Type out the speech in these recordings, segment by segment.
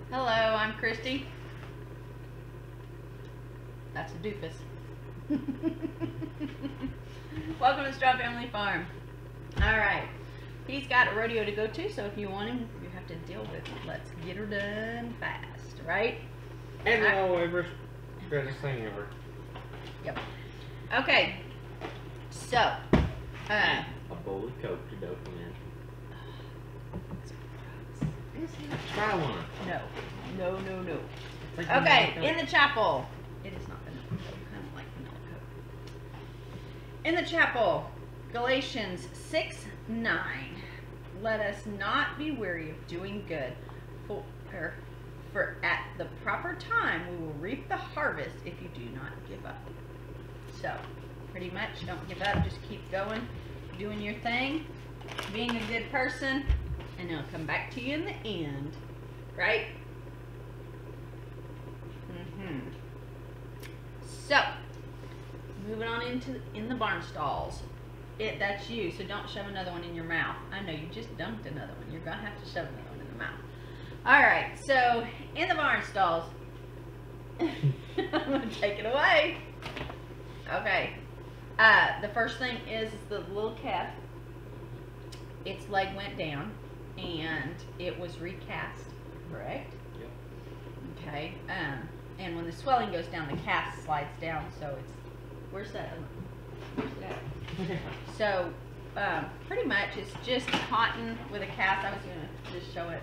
Hello, I'm Christy. That's a doofus. Welcome to Straw Family Farm. Alright, he's got a rodeo to go to, so if you want him, you have to deal with it. Let's get her done fast, right? Hello, ever. Greatest thing ever. Yep. Okay, so, A bowl of Coke to document. Try one. no. It's like Okay, vanilla in the chapel. It is not vanilla Coke. I don't like vanilla Coke. In the chapel, Galatians 6:9. Let us not be weary of doing good, for at the proper time we will reap the harvest if you do not give up. So, pretty much, don't give up. Just keep going, doing your thing, being a good person, and it'll come back to you in the end, right? So, moving on in the barn stalls. That's you, so don't shove another one in your mouth. I know you just dumped another one. You're gonna have to shove another one in the mouth. All right, so in the barn stalls, I'm gonna take it away. Okay, the first thing is the little calf. Its leg went down, and it was recast. Correct? Yep. Okay. And when the swelling goes down, the cast slides down. So it's where's that? Where's it at? So pretty much it's just cotton with a cast. I was gonna just show it.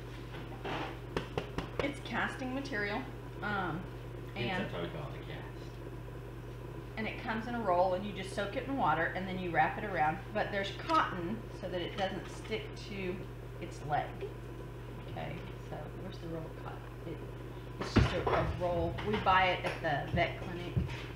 It's casting material, and That's what we call it, a cast. and it comes in a roll, and you just soak it in water, and then you wrap it around. But there's cotton so that it doesn't stick to its leg. Okay, so where's the roll of cotton? It's just a roll. We buy it at the vet clinic.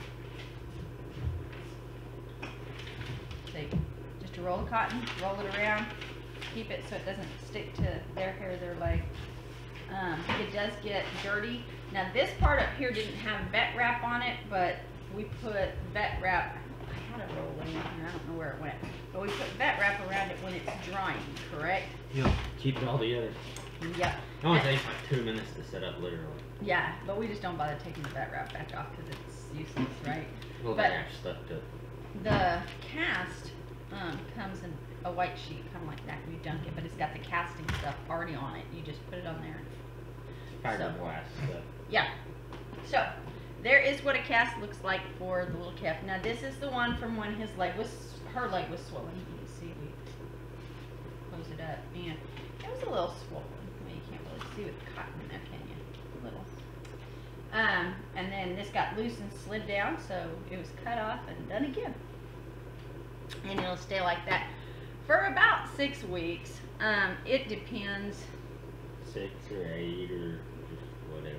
See, just a roll of cotton, roll it around, keep it so it doesn't stick to their hair or their leg. It does get dirty. Now this part up here didn't have vet wrap on it, but we put vet wrap. I had a roll in here, I don't know where it went. But we put vet wrap around it when it's drying, correct? Yep. Keep it all together. Yep. It only takes like 2 minutes to set up, literally. Yeah, but we just don't bother taking the vet wrap back off because it's useless, right? Well, But- they have stuff to. The cast comes in a white sheet, kind of like that when you dunk it, but it's got the casting stuff already on it. You just put it on there. Fiberglass stuff. Yeah. So, there is what a cast looks like for the little calf. Now, this is the one from when her leg was swollen. You can see, we close it up, and it was a little swollen. Well, you can't really see with the cotton in there, can you? A little. And then this got loose and slid down, so it was cut off and done again. And it'll stay like that for about 6 weeks. It depends. 6 or 8 or just whatever.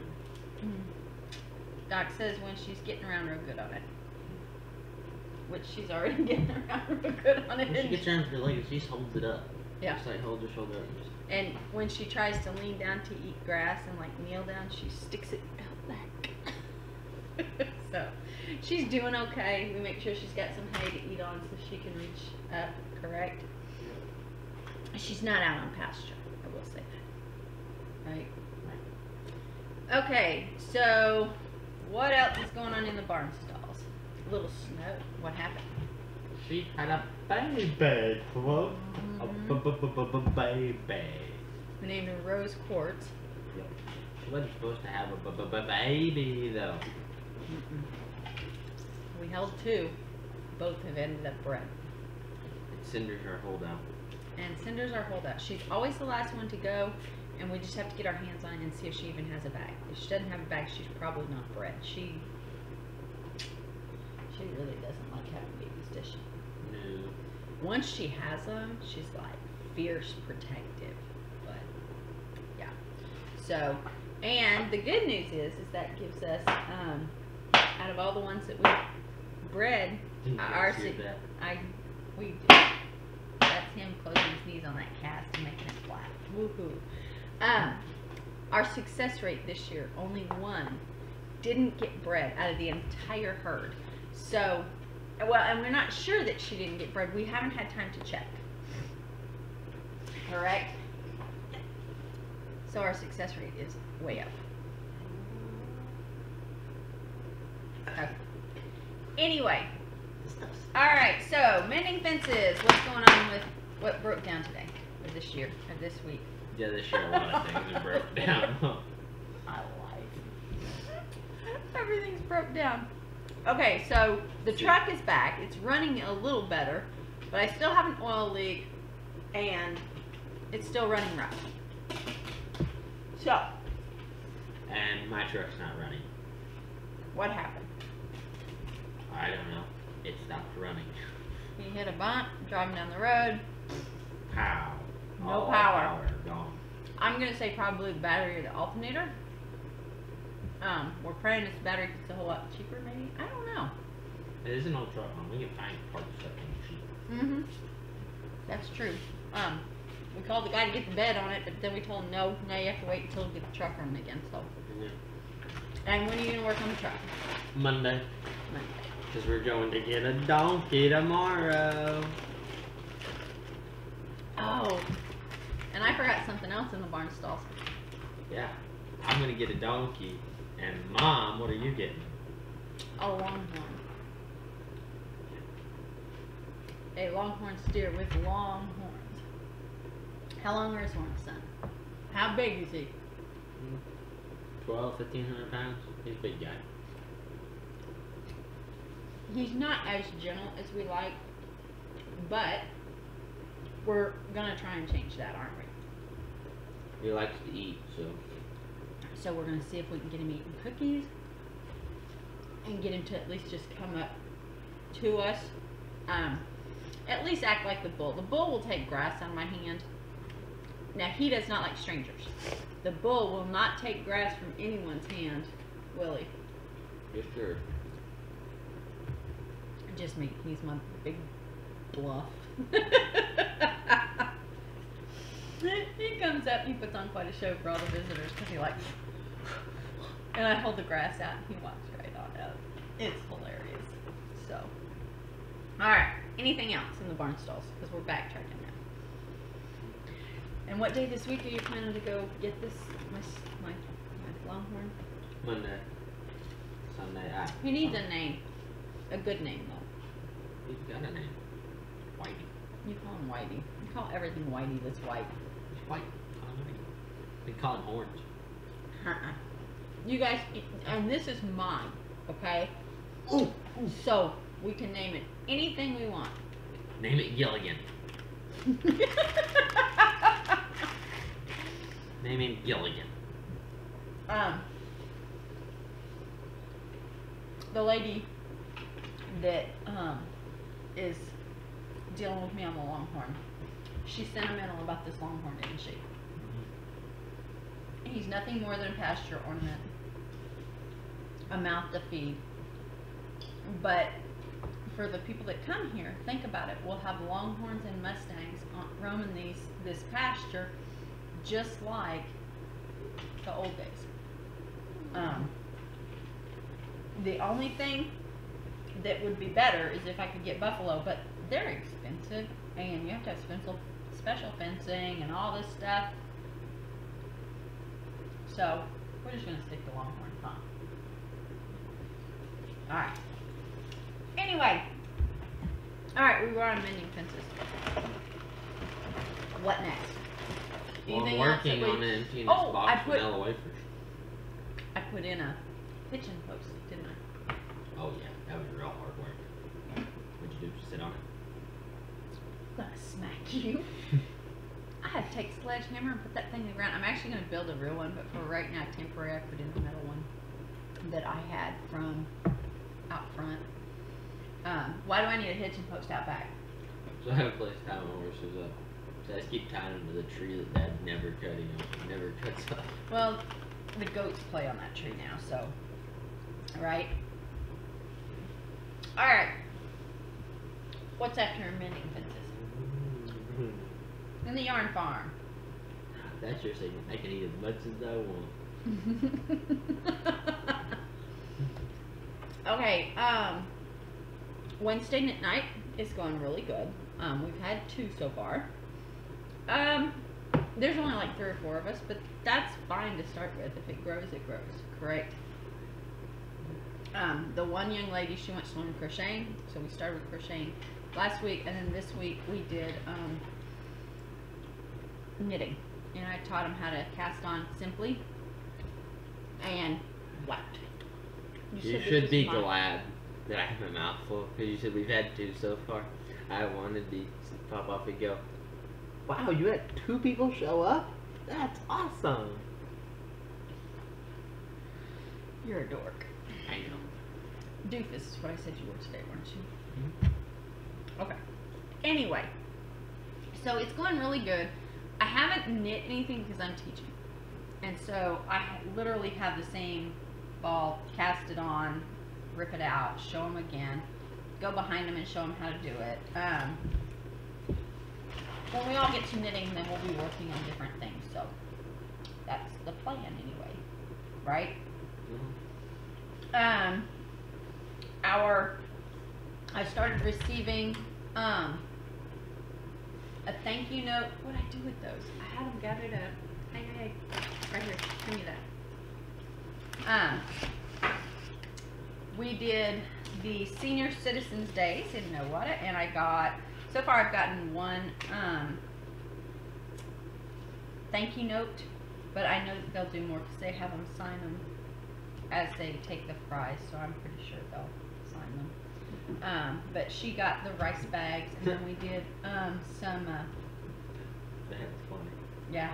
Doc says when she's getting around real good on it. Which she's already getting around real good on it. When she gets around to her leg, she just holds it up. Yeah. Just like holds her shoulder up. And just, And when she tries to lean down to eat grass and like kneel down, she sticks it out back. So she's doing okay. We make sure she's got some hay to eat on so she can reach up, correct? She's not out on pasture, I will say that. Right? Okay, so what else is going on in the barn stalls? Little Snow, what happened? she had a baby. Club. A baby. We named her Rose Quartz. Yep. She wasn't supposed to have a baby though. We held 2. Both have ended up bred. Cinders are holdout. And Cinder's our holdout. She's always the last one to go, and we just have to get our hands on it and see if she even has a bag. If she doesn't have a bag, she's probably not bred. She really doesn't like having babies, does she? No. Once she has them, she's like fierce protective. But yeah. So, and the good news is that gives us, out of all the ones that we've bred, ours, we do. That's him closing his knees on that cast and making it flat. Woohoo. Our success rate this year, only 1 didn't get bred out of the entire herd. So, well, and we're not sure that she didn't get bred. We haven't had time to check. Correct? So our success rate is way up. Okay. Anyway, alright, so mending fences. What's going on with what broke down today? Or this year? Or this week? Yeah, this year a lot of things are broke down. I like everything's broke down. Okay, so the truck is back. It's running a little better, but I still have an oil leak and it's still running rough. So, And my truck's not running. what happened? I don't know. It stopped running. You hit a bump, driving down the road. Pow. No All power. Gone. I'm gonna say probably the battery or the alternator. We're praying it's the battery gets a whole lot cheaper, maybe. I don't know. It is an old truck, Mom. We can find parts stuff in cheap. Mm-hmm. That's true. We called the guy to get the bed on it, but then we told him no, now you have to wait until we get the truck running again. So. Yeah. And when are you gonna work on the truck? Monday. Monday. Because we're going to get a donkey tomorrow. Oh. And I forgot something else in the barn stalls. Yeah. I'm going to get a donkey. And Mom, what are you getting? A longhorn. A longhorn steer with long horns. How long are his horns, son? How big is he? 1,500 pounds. He's a big guy. He's not as gentle as we like, but we're gonna try and change that, aren't we? He likes to eat, so. So we're gonna see if we can get him eating cookies and get him to at least just come up to us. At least act like the bull. The bull will take grass out of my hand. Now he does not like strangers. The bull will not take grass from anyone's hand, will he? Yes, sir. Just me. He's my big bluff. He comes up, he puts on quite a show for all the visitors because he likes, and I hold the grass out and he walks right on up. It's hilarious. So, alright, anything else in the barn stalls? Because we're backtracking now. And what day this week are you planning to go get this, my longhorn? Monday. Sunday. He needs a name. A good name, though. He's got a name. Whitey. You call him Whitey. You call everything Whitey that's white. He's white. Call him Whitey. We call him Orange. You guys, and this is mine, okay? Ooh. So, we can name it anything we want. Name it Gilligan. Name him Gilligan. The lady that is dealing with me on the longhorn, she's sentimental about this longhorn, isn't she? He's nothing more than a pasture ornament, a mouth to feed. But for the people that come here, think about it. We'll have longhorns and mustangs roaming this pasture, just like the old days. The only thing that would be better is if I could get buffalo, but they're expensive, and you have to have special fencing and all this stuff. So we're just gonna stick to longhorn, huh? All right. Anyway, all right, we were on mending fences. What next? Well, I'm Anything else that working we- on emptying this Oh, box I of put- vanilla wafers. I put in a kitchen post, didn't I? Oh yeah, that was real hard work. What'd you do? Sit on it? I'm gonna smack you. I had to take a sledgehammer and put that thing in the ground. I'm actually gonna build a real one, but for right now, temporary, I put in a metal one that I had from out front. Why do I need a hitching post out back? So I have a place to tie my horses up. So I just keep tying them to the tree that Dad never cuts up. Well, the goats play on that tree now, so, right? Alright. What's after mending fences? In the yarn farm. That's your signal. I can eat as much as I want. Okay, Wednesday night is going really good. We've had 2 so far. There's only like 3 or 4 of us, but that's fine to start with. If it grows, it grows. Correct. The one young lady, she wants to learn crocheting, so we started with crocheting last week, and then this week we did knitting, and I taught them how to cast on simply and what. You should be glad that I have a mouthful, because you said we've had 2 so far. I wanted to pop off and go, wow, you had 2 people show up? That's awesome. You're a dork. I know. Doofus is what I said you were today, weren't you? Okay. Anyway, so it's going really good. I haven't knit anything because I'm teaching. And so I literally have the same ball, cast it on, rip it out, show them again, go behind them and show them how to do it. When we all get to knitting, then we'll be working on different things. So that's the plan anyway, right? I started receiving a thank you note. What did I do with those? I had them gathered up. Hey, right here. Give me that. We did the Senior Citizens Days in Nowata, and I got, so far I've gotten one thank you note, but I know that they'll do more because they have them sign them as they take the prize, so I'm pretty sure they'll sign them. But she got the rice bags, and then we did some That's funny. yeah.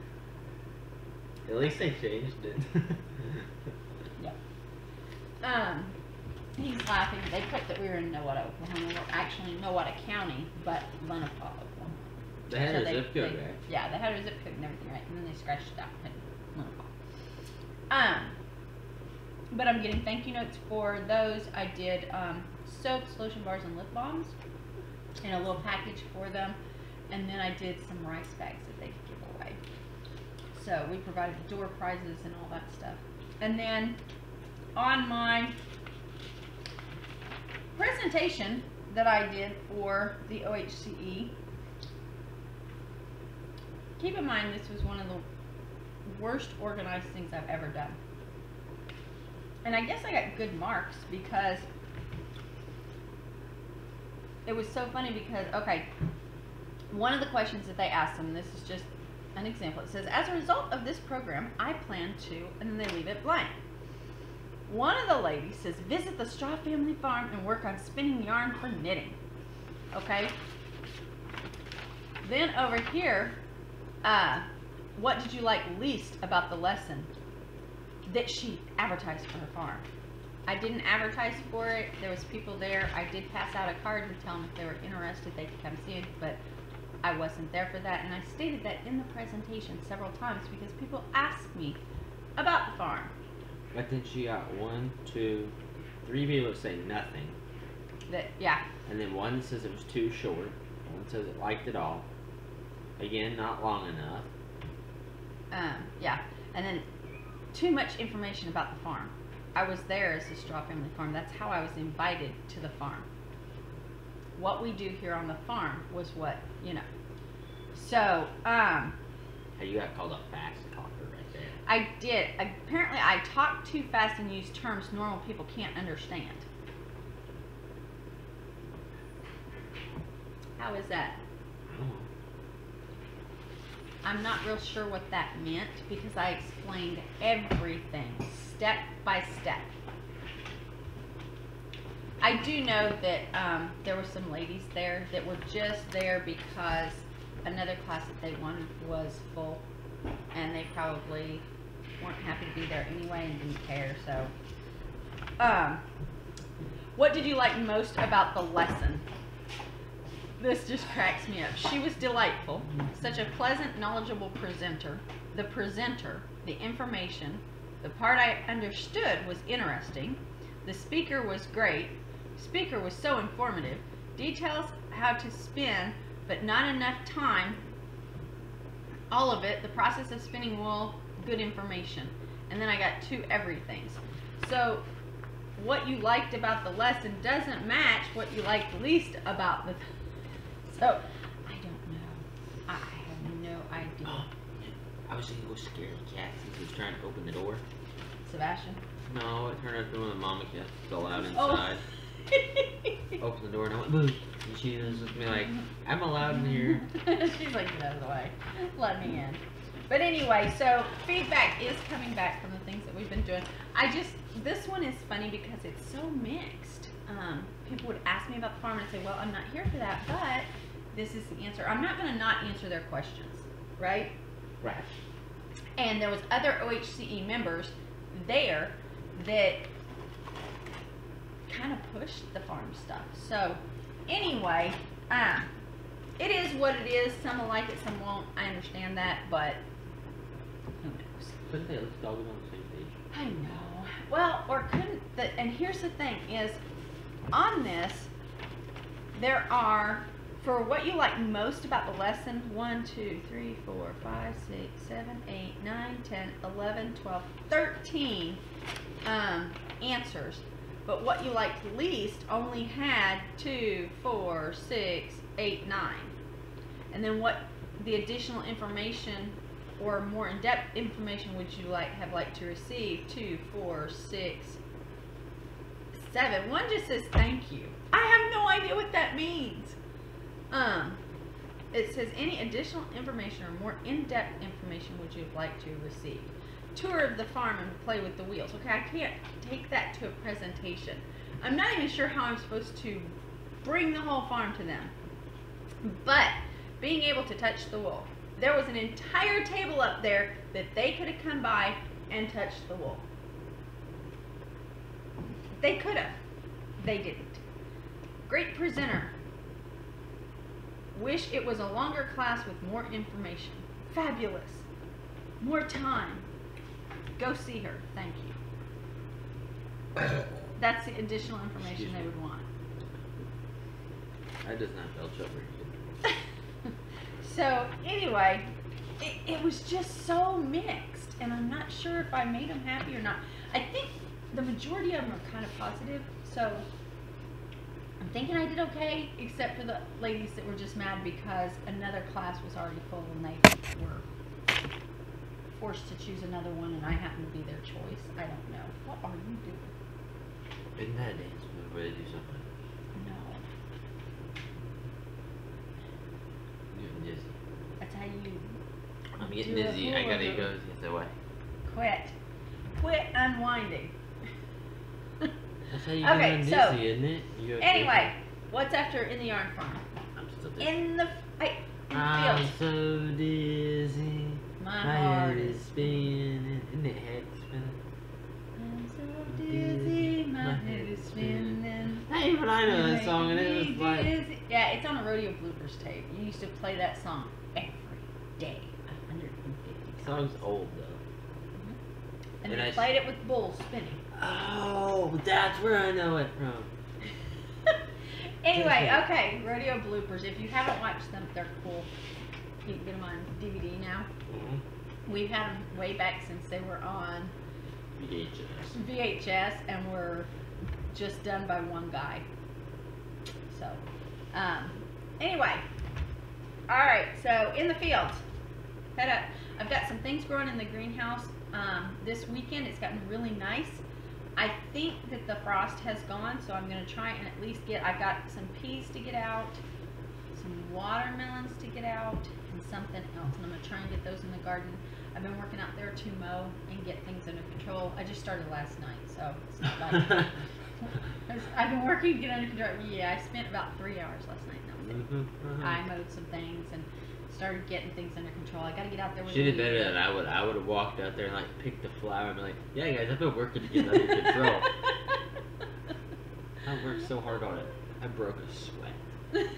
At least they changed it. Yeah. He's laughing. They put that we were in Nowata, Oklahoma. We're actually in Nowata County, but Lenapaw, Oklahoma. They had So a zip code, right? Yeah, they had a zip code and everything, right? And then they scratched it out and had Lenapaw. But I'm getting thank you notes for those. I did soaps, lotion bars, and lip balms in a little package for them. And then I did some rice bags that they could give away. So we provided door prizes and all that stuff. And then on my presentation that I did for the OHCE, keep in mind this was one of the worst organized things I've ever done. And I guess I got good marks because it was so funny because, okay, one of the questions that they asked them, this is just an example, it says, as a result of this program, I plan to, and then they leave it blank. One of the ladies says, visit the Straw Family Farm and work on spinning yarn for knitting. Okay? Then over here, what did you like least about the lesson? That she advertised for her farm. I didn't advertise for it. There was people there. I did pass out a card and tell them if they were interested they could come see it, but I wasn't there for that. And I stated that in the presentation several times because people asked me about the farm. But then she got 1, 2, 3 people that say nothing. Yeah. And then one says it was too short. One says it liked it all. Again, not long enough. Yeah. And then too much information about the farm. I was there as the Straw Family Farm. That's how I was invited to the farm. What we do here on the farm was what, you know. So, You got called a fast talker right there. I did. Apparently, I talk too fast and use terms normal people can't understand. How is that? I don't know. I'm not real sure what that meant because I explained everything step by step. I do know that there were some ladies there that were just there because another class that they wanted was full and they probably weren't happy to be there anyway and didn't care. So, what did you like most about the lesson? This just cracks me up. She was delightful, such a pleasant, knowledgeable presenter. The presenter, the information, the part I understood was interesting. The speaker was great. Speaker was so informative. Details how to spin, but not enough time. All of it, the process of spinning wool, good information. And then I got 2 everythings. So what you liked about the lesson doesn't match what you liked least about the So, I don't know. I have no idea. Oh, I was gonna go scare the cat since he was trying to open the door. Sebastian? No, it turned out to be one of the mama cats still out inside. Opened the door and I went, boo. And she was with me like, I'm allowed in here. She's like, get out of the way. Let me in. But anyway, so feedback is coming back from the things that we've been doing. This one is funny because it's so mixed. People would ask me about the farm and I'd say, well, I'm not here for that, but this is the answer. I'm not going to not answer their questions, right? Right. And there was other OHCE members there that kind of pushed the farm stuff. So anyway, it is what it is. Some will like it, some won't. I understand that, but who knows? Couldn't they at least all get on the same page? I know. Well, or couldn't and here's the thing is, on this, there are, for what you like most about the lesson, 1, 2, 3, 4, 5, 6, 7, 8, 9, 10, 11, 12, 13 answers. But what you liked least only had 2, 4, 6, 8, 9. And then what the additional information or more in-depth information would you have liked to receive? 2, 4, 6, 7. One just says thank you. I have no idea what that means. It says any additional information or more in-depth information would you like to receive? Tour of the farm and play with the wheels. Okay, I can't take that to a presentation. I'm not even sure how I'm supposed to bring the whole farm to them. But being able to touch the wool. There was an entire table up there that they could have come by and touched the wool. They could have. They didn't. Great presenter. Wish it was a longer class with more information. Fabulous. More time. Go see her. Thank you. That's the additional information they would want. I does not belch over here. So anyway, it was just so mixed, and I'm not sure if I made them happy or not. I think the majority of them are kind of positive, so I'm thinking I did okay, except for the ladies that were just mad because another class was already full and they were forced to choose another one, and I happened to be their choice. I don't know. What are you doing? Isn't that a dance move where they do something? No. I'm getting dizzy. That's how you I'm getting do a dizzy. I hula gotta hoop. go the other way. Quit unwinding. That's how you Okay, get so, dizzy, isn't it? Anyway, what's after in the yarn farm? I'm still dizzy. In the I'm field. so dizzy. My My heart head is is spinning. Isn't it head spinning? I'm so dizzy, my head is spinning. Hey, but I know that song, and it was like. Dizzy. Yeah, it's on a rodeo bloopers tape. You used to play that song every day, 150 times. Song's old though. And And they I- played it with bulls spinning. Oh, that's where I know it from. Anyway, okay, rodeo bloopers. If you haven't watched them, they're cool. You can get them on DVD now. We've had them way back since they were on VHS, and were just done by one guy. So, anyway, all right. So in the fields, head up. I've got some things growing in the greenhouse. This weekend it's gotten really nice. I think that the frost has gone, so I'm going to try and at least I've got some peas to get out, some watermelons to get out, and something else. And I'm going to try and get those in the garden. I've been working out there to mow and get things under control. I just started last night, so it's not like I've been working to get under control. Yeah, I spent about 3 hours last night. No, I mowed some things and started getting things under control. I got to get out there with She did the better weed. than I would. I would have walked out there and like picked the flower and be like, "Yeah, guys, I've been working to get under control. I worked so hard on it. I broke a sweat."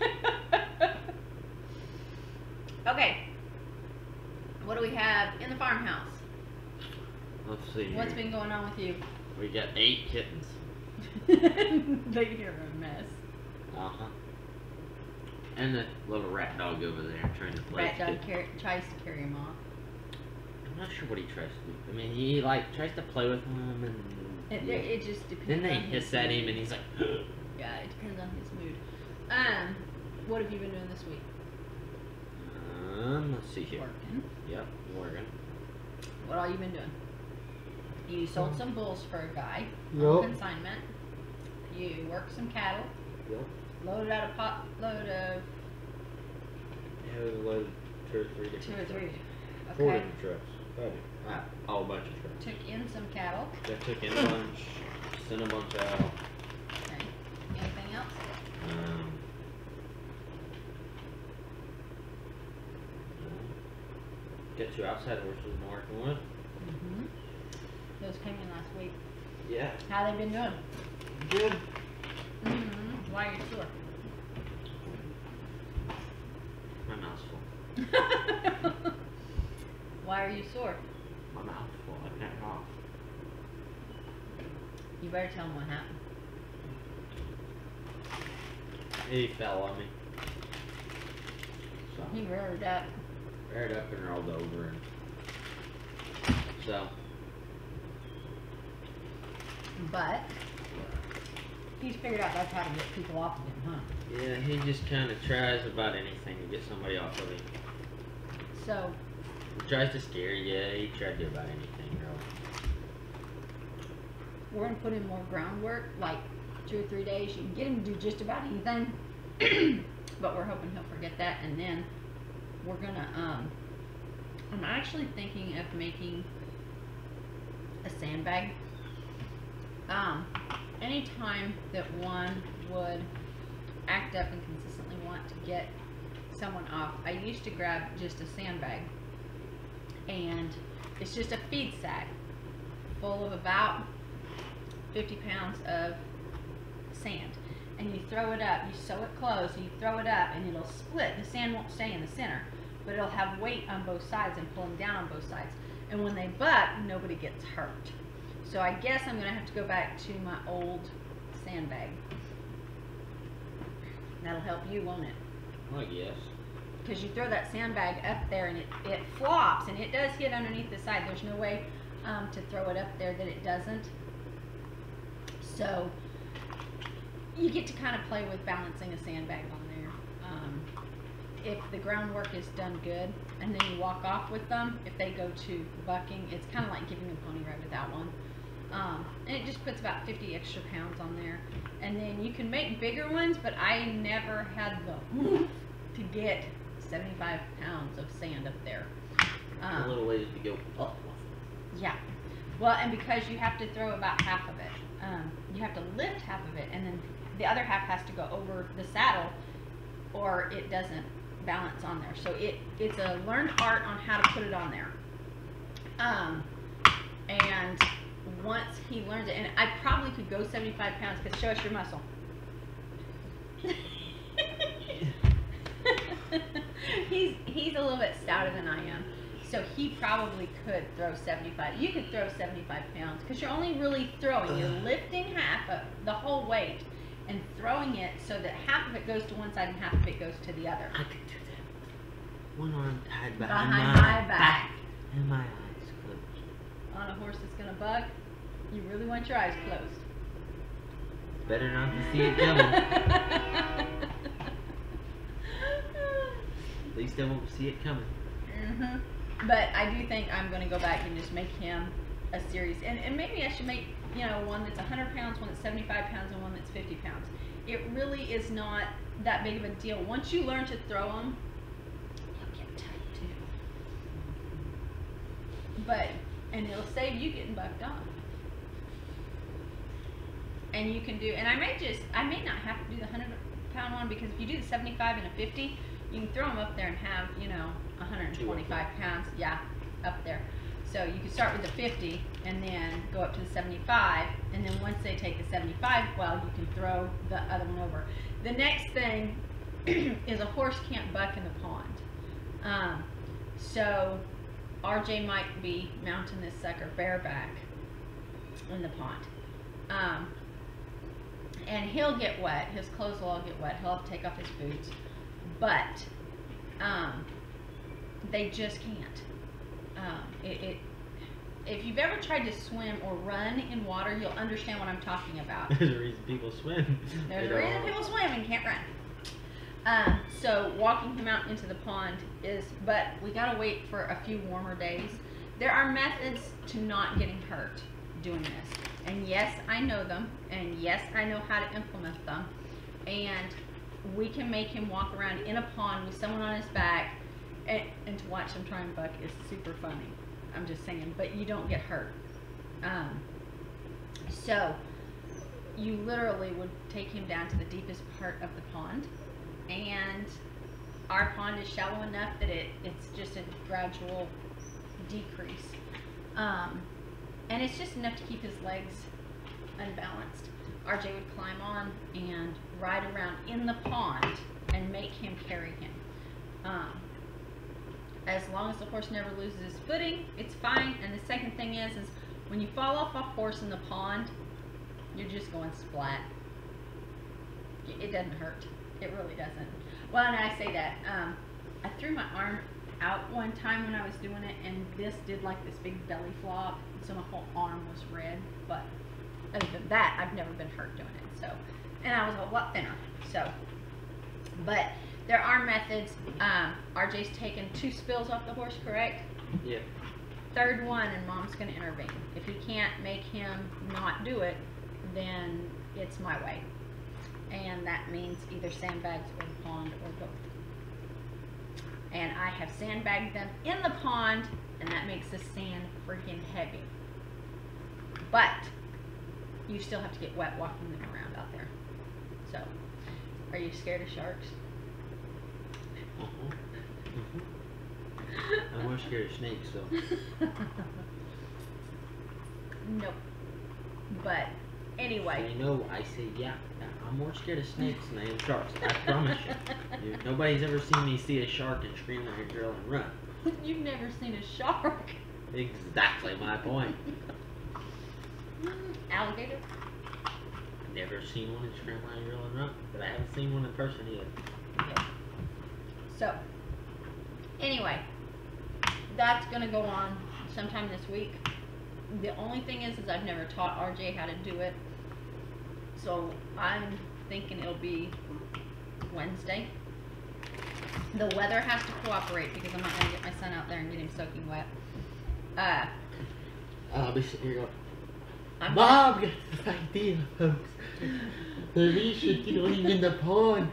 Okay. What do we have in the farmhouse? Let's see. What's here. been going on with you? We got 8 kittens. They hear a mess. Uh-huh. And a little rat dog over there trying to play. Rat dog tries to carry him off. I'm not sure what he tries to do. I mean, he like tries to play with him and It just depends. then they on his hiss at him mood. and he's like, Yeah, it depends on his mood. What have you been doing this week? Let's see here. Working. Yep, working. What all you been doing? You sold some bulls for a guy Yep. on consignment. You worked some cattle. Yep. Loaded out a load of Yeah, it was a load of 2 or 3 different 2 or 3. trucks. 4 Okay. different trucks. All a bunch of trucks. Took in some cattle. I took in a bunch, sent a bunch out. Okay. Anything else? Got 2 outside horses I'm working with. Mm-hmm. Those came in last week. Yeah. How they been doing? Good. Mm-hmm. Why are you sore? My mouth's full. Why are you sore? My mouth's full. I can't cough. You better tell them what happened. He fell on me. So, He reared up. reared up and rolled over. And so, But he's figured out that's how to get people off of him, huh? yeah, he just kind of tries about anything to get somebody off of him. So, He tries to scare you. He tried to do about anything, really. we're going to put in more groundwork, like 2 or 3 days. You can get him to do just about anything. But we're hoping he'll forget that. And then we're going to, I'm actually thinking of making a sandbag. Anytime that one would act up and consistently want to get someone off, I used to grab just a sandbag, and it's just a feed sack full of about 50 pounds of sand, and you throw it up, you sew it closed, and you throw it up, and it'll split. The sand won't stay in the center, but it'll have weight on both sides and pulling down on both sides, and when they butt, nobody gets hurt. So I guess I'm going to have to go back to my old sandbag. That'll help you, won't it? I guess. Because you throw that sandbag up there and it flops, and it does hit underneath the side. There's no way to throw it up there that it doesn't. So you get to kind of play with balancing a sandbag on there. If the groundwork is done good and then you walk off with them, if they go to bucking, it's kind of like giving a pony ride without one. And it just puts about 50 extra pounds on there. And then you can make bigger ones, but I never had the oomph to get 75 pounds of sand up there. A little ways to go up. Yeah. Well, and because you have to throw about half of it. You have to lift half of it, and then the other half has to go over the saddle, or it doesn't balance on there. So it's a learned art on how to put it on there. And once he learns it, and I probably could go 75 pounds, because show us your muscle. He's a little bit stouter than I am, so he probably could throw 75. You could throw 75 pounds, because you're only really throwing. You're lifting half of the whole weight and throwing it so that half of it goes to one side and half of it goes to the other. I could do that. One arm tied behind my back. And my eyes closed. On a horse that's gonna buck, you really want your eyes closed. Better not to see it coming. At least I won't see it coming. But I do think I'm going to go back and just make him a series. And maybe I should make, one that's 100 pounds, one that's 75 pounds, and one that's 50 pounds. It really is not that big of a deal. Once you learn to throw them, you'll get tight too. And it'll save you getting bucked off. And you can do, and I may not have to do the 100-pound one, because if you do the 75 and a 50, you can throw them up there and have, 125 pounds, up there. So you can start with the 50 and then go up to the 75, and then once they take the 75, well, you can throw the other one over. The next thing is a horse can't buck in the pond. So RJ might be mounting this sucker bareback in the pond. And he'll get wet. His clothes will all get wet. He'll have to take off his boots. But they just can't. If you've ever tried to swim or run in water, you'll understand what I'm talking about. There's a reason people swim. There's a reason people swim and can't So walking him out into the pond but we gotta wait for a few warmer days. There are methods to not getting hurt doing this. And yes, I know them. And yes, I know how to implement them. And we can make him walk around in a pond with someone on his back. And to watch him try and buck is super funny. I'm just saying. But you don't get hurt. So you literally would take him down to the deepest part of the pond. And our pond is shallow enough that it's just a gradual decrease. And it's just enough to keep his legs unbalanced. RJ would climb on and ride around in the pond and make him carry him. As long as the horse never loses his footing, it's fine. And the second thing is when you fall off a horse in the pond, you're just going splat. It doesn't hurt. It really doesn't. Well, and I say that. I threw my arm out one time when I was doing it, and this did like this big belly flop, so my whole arm was red. But other than that, I've never been hurt doing it. So, and I was a lot thinner. So, but there are methods. RJ's taken 2 spills off the horse, correct? Yeah. Third one, and Mom's going to intervene. If you can't make him not do it, then it's my way. And that means either sandbags or the pond or both. And I have sandbagged them in the pond, and that makes the sand freaking heavy. But you still have to get wet walking them around out there. So, are you scared of sharks? I'm more scared of snakes, so. Nope. But anyway. So, you know, I say, yeah, I'm more scared of snakes than I am sharks. I promise you. Nobody's ever seen me see a shark and scream like a girl and run. You've never seen a shark. Exactly my point. Alligator? Never seen one and scream like a girl and run, but I haven't seen one in person either. Yeah. So, anyway, that's going to go on sometime this week. The only thing is I've never taught RJ how to do it. So I'm thinking it'll be Wednesday. The weather has to cooperate because I'm not going to get my son out there and get him soaking wet. I'll be sitting here going, Mom got this idea, folks. That we should throw him in the pond.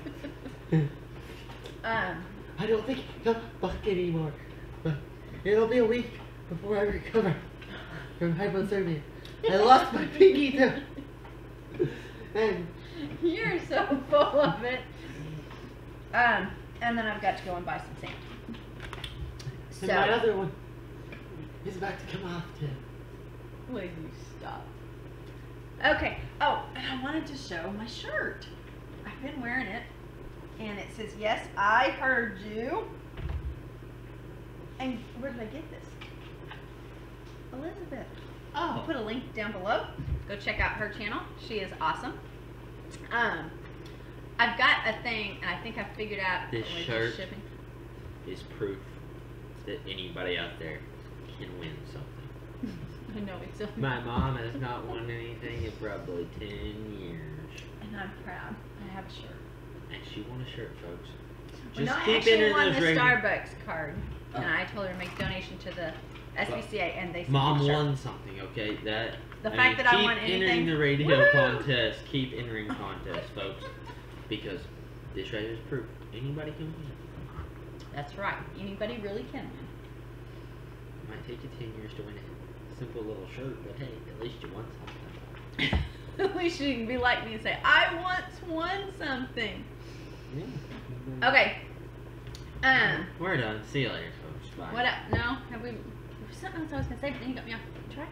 I don't think he'll buck anymore. But it'll be a week before I recover from hypothermia. I lost my pinky toe. And you're so full of it. And then I've got to go and buy some sand. And my other one is about to come off too. Will you stop? Okay. Oh, and I wanted to show my shirt. I've been wearing it. And it says, yes, I heard you. And where did I get this? Elizabeth. Oh. I'll put a link down below. Go check out her channel. She is awesome. I've got a thing, and I think I figured out this shirt is proof that anybody out there can win something. I know it's so. My mom has not won anything in probably 10 years. And I'm proud. I have a shirt. And she won a shirt, folks. Well, Just no, I keep actually entering won the those Starbucks card. And I told her to make donation to the SPCA, and they sent me Mom the shirt. won something, okay? The fact that I won keep anything. entering the radio Woo! contest. Keep entering contests, folks. Because this right here is proof. Anybody can win. That's right. Anybody really can win. It might take you 10 years to win a simple little shirt, but hey, at least you won something. At least you can be like me and say, I once won something. Yeah. Okay. We're done. See you later, folks. Bye. What up? No? Have we... Something else I was going to say, but then you got me off track.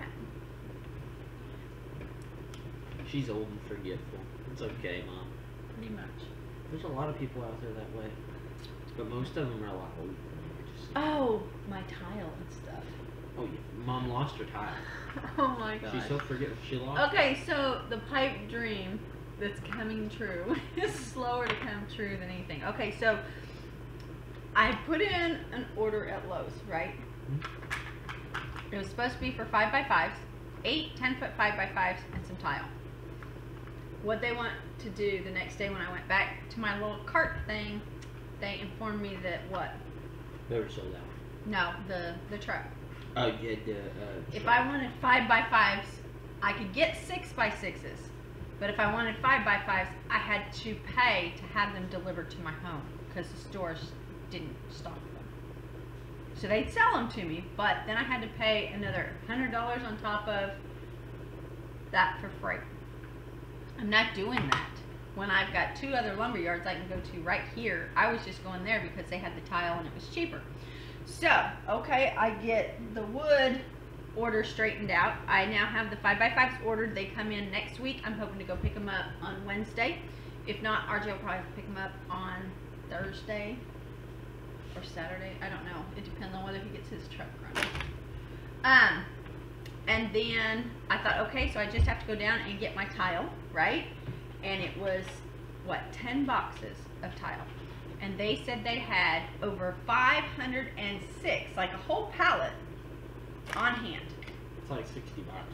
She's old and forgetful. It's okay, Mom. Pretty much. There's a lot of people out there that way. But most of them are a lot older than me. Just... Oh, my tile and stuff. Oh, yeah. Mom lost her tile. Oh my god. She's so forgetful. She lost Okay, so the pipe dream that's coming true is slower to come true than anything. Okay, so I put in an order at Lowe's, right? Mm-hmm. It was supposed to be for 5x5s, 8 10-foot 5x5s, and some tile. what they want to do the next day when I went back to my little cart thing, they informed me that what? They were sold out. No, the truck. Oh yeah, if I wanted 5x5s, I could get 6x6s, but if I wanted 5x5s, I had to pay to have them delivered to my home because the stores didn't stock them. So they'd sell them to me, but then I had to pay another $100 on top of that for freight. I'm not doing that. When I've got 2 other lumber yards I can go to right here, I was just going there because they had the tile and it was cheaper. So, okay, I get the wood order straightened out. I now have the 5x5s ordered. They come in next week. I'm hoping to go pick them up on Wednesday. If not, RJ will probably pick them up on Thursday or Saturday. I don't know. It depends on whether he gets his truck running. And then I thought, okay, so I just have to go down and get my tile, right? And it was, what, 10 boxes of tile. And they said they had over 506, like a whole pallet on hand. It's like $60.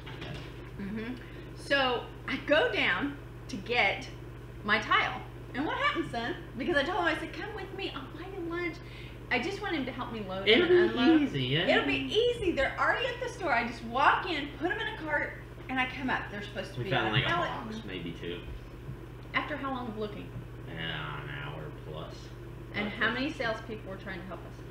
So I go down to get my tile. And what happened, son? Because I told him, I said, come with me, I'll buy you lunch. I just want him to help me load and unload. It'll be easy, yeah? It'll be easy. They're already at the store. I just walk in, put them in a cart, and I come up. They're supposed to be found on like a pallet. box, maybe 2. After how long of looking? Yeah, an hour plus. And how many salespeople were trying to help us?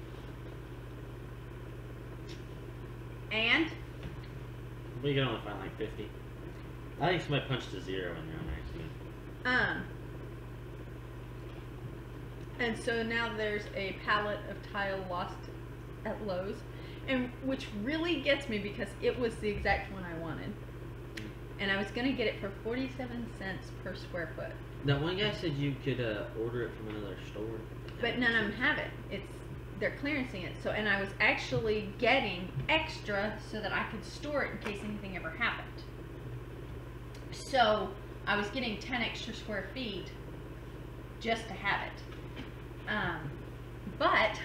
And? We can only find like 50. I think somebody punched a 0 in there on accident. And so now there's a pallet of tile lost at Lowe's, and which really gets me because it was the exact one I wanted, and I was gonna get it for 47 cents per square foot. That one guy said you could order it from another store, but none of them have it. They're clearancing it. So, and I was actually getting extra so that I could store it in case anything ever happened. So I was getting 10 extra square feet just to have it. But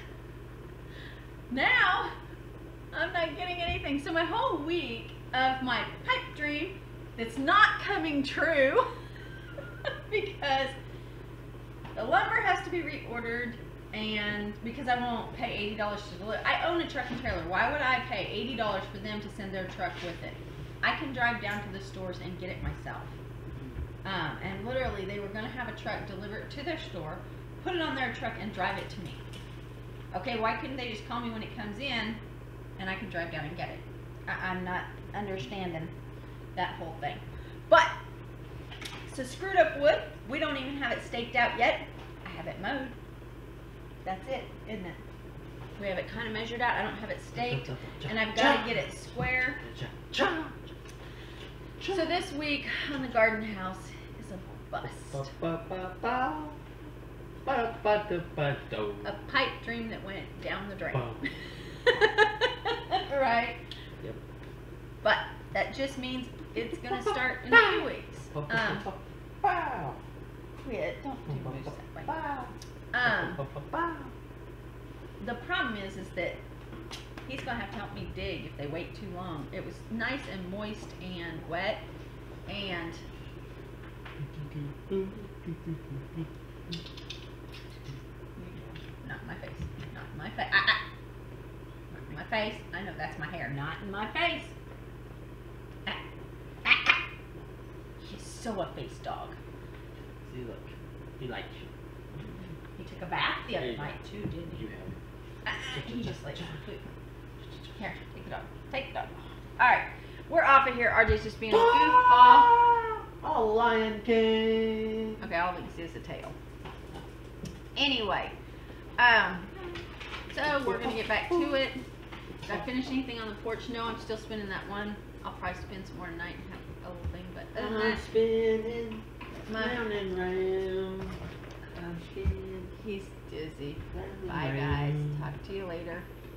now I'm not getting anything. So my whole week of my pipe dream that's not coming true because the lumber has to be reordered, and because I won't pay $80 to deliver. I own a truck and trailer. Why would I pay $80 for them to send their truck with it? I can drive down to the stores and get it myself. And literally they were going to have a truck deliver it to their store, put it on their truck, and drive it to me. Okay, why couldn't they just call me when it comes in and I can drive down and get it? I'm not understanding that whole thing. But, so screwed up wood. We don't even have it staked out yet. I have it mowed. That's it, isn't it? We have it kind of measured out. I don't have it staked. And I've got to get it square. So this week on the garden house is a bust. A pipe dream that went down the drain. Right? Yep. But that just means it's going to start in a few weeks. Quit. Don't do moves that way. The problem is that he's going to have to help me dig if they wait too long. It was nice and moist and wet, and not in my face. Not in my face. Not in my face. I know that's my hair. Not in my face. He's so a face dog. See, look. He likes you. He took a bath the other night too, didn't he? You have. He just like, here, take it off. Take it off. Alright, we're off of here. RJ's just being a goofball. Oh, Lion King. Okay, all we can see is the tail. Anyway, so we're gonna get back to it. Did I finish anything on the porch? No, I'm still spinning that one. I'll probably spin some more tonight and have a little thing, but other than I'm that, spinning round and round. I'm spinning. he's dizzy. round and Bye guys. round. Talk to you later.